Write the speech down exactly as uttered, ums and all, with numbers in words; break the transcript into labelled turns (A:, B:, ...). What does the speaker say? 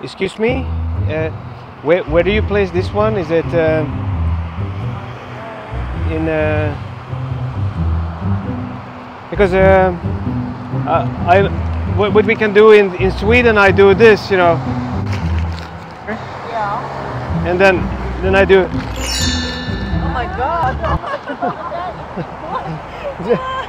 A: Excuse me, uh, where, where do you place this one? Is it uh, in uh, because uh, uh, I what, what we can do in in Sweden, I do this, you know,
B: Yeah.
A: and then then I do.
B: Oh my God.